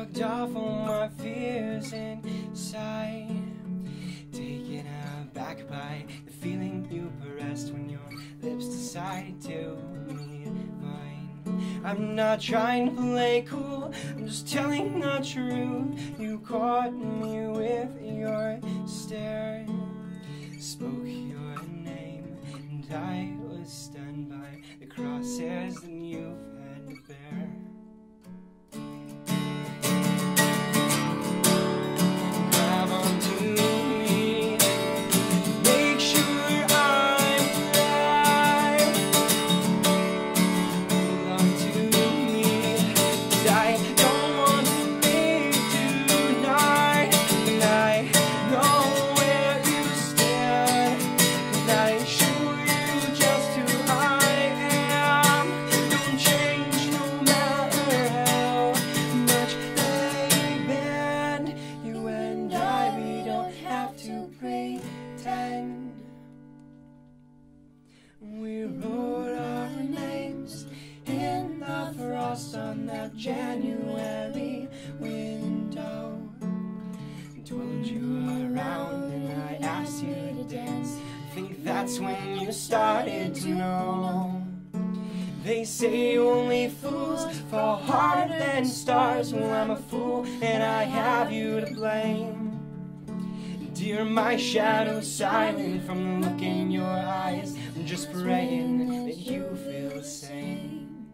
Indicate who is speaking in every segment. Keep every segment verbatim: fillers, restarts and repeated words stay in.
Speaker 1: shrugged off all my fears inside, taken aback by the feeling you pressed when your lips decided to meet mine. I'm not trying to play cool, I'm just telling the truth. You caught me with your stare, spoke your name, and I was stunned by the crosshairs that you've had to bear. Grab onto me, make sure I'm alive. Hold on to me, 'cause I don't want to leave tonight. And I know where you stand, and I show you just who I am. Don't change no matter how much they bend. You and I, we don't have to pretend. We wrote our names in the frost on that January window, twirled you around and I asked you to dance. I think that's when you started to know. They say only fools fall harder than stars. Well, I'm a fool and I have you to blame. Dear, my shadow's silent from the look in your eyes. I'm just praying that you feel the same.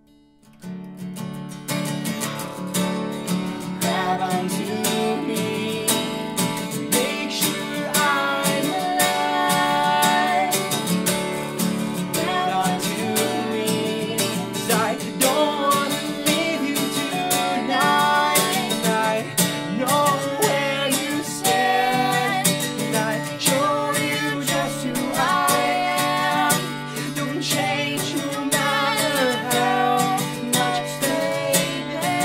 Speaker 1: Grab onto me, make sure I'm alive. Grab onto me, 'cause I don't want to leave you tonight. And I know where you stand, and I show you just who I am. Don't change no matter how much they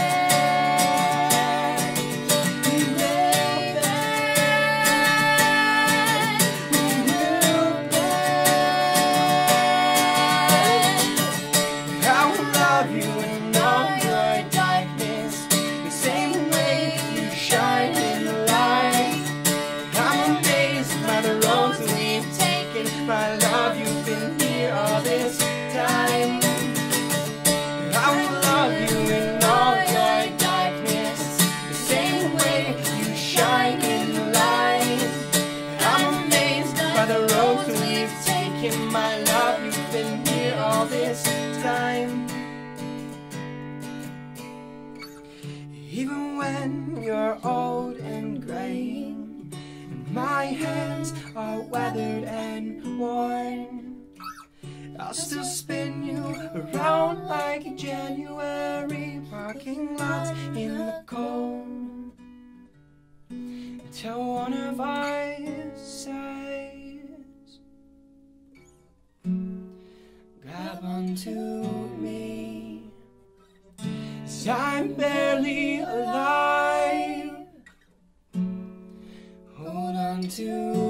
Speaker 1: bend. We will bend, we will bend. I will love you in all your darkness, the same way you shine in the light. I'm amazed by the roads that we've taken. My love, you've been here all this time. I will love you in all your darkness, the same way you shine in the light. I'm amazed by the roads that we've taken. My love, you've been here all this time. Even when you're old and gray, and my hands are weathered and worn, I'll still spin you around like a January parking lots in the cold, until one of us says, grab onto me, 'cause I'm barely alive. Hold on to